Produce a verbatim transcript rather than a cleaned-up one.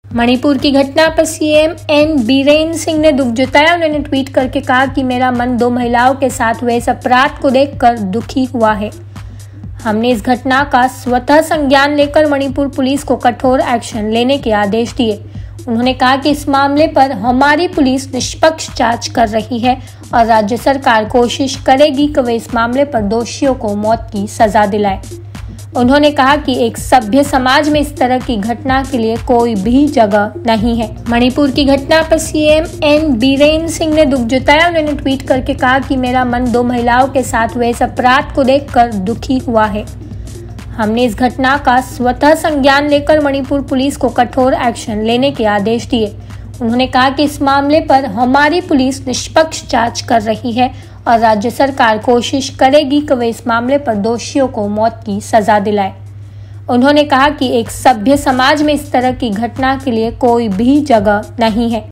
मणिपुर की घटना पर सीएम एन बीरेन्द्र सिंह ने दुख जताया। उन्होंने ट्वीट करके कहा कि मेरा मन दो महिलाओं के साथ हुए इस अपराध को देखकर दुखी हुआ है। हमने इस घटना का स्वतः संज्ञान लेकर मणिपुर पुलिस को कठोर एक्शन लेने के आदेश दिए। उन्होंने कहा कि इस मामले पर हमारी पुलिस निष्पक्ष जांच कर रही है और राज्य सरकार कोशिश करेगी कि वे इस मामले पर दोषियों को मौत की सजा दिलाए। उन्होंने कहा कि एक सभ्य समाज में इस तरह की घटना के लिए कोई भी जगह नहीं है। मणिपुर की घटना पर सीएम एन बीरेन्द्र सिंह ने दुख जताया। उन्होंने ट्वीट करके कहा कि मेरा मन दो महिलाओं के साथ हुए इस अपराध को देखकर दुखी हुआ है। हमने इस घटना का स्वतः संज्ञान लेकर मणिपुर पुलिस को कठोर एक्शन लेने के आदेश दिए। उन्होंने कहा कि इस मामले पर हमारी पुलिस निष्पक्ष जांच कर रही है और राज्य सरकार कोशिश करेगी कि वे इस मामले पर दोषियों को मौत की सजा दिलाए। उन्होंने कहा कि एक सभ्य समाज में इस तरह की घटना के लिए कोई भी जगह नहीं है।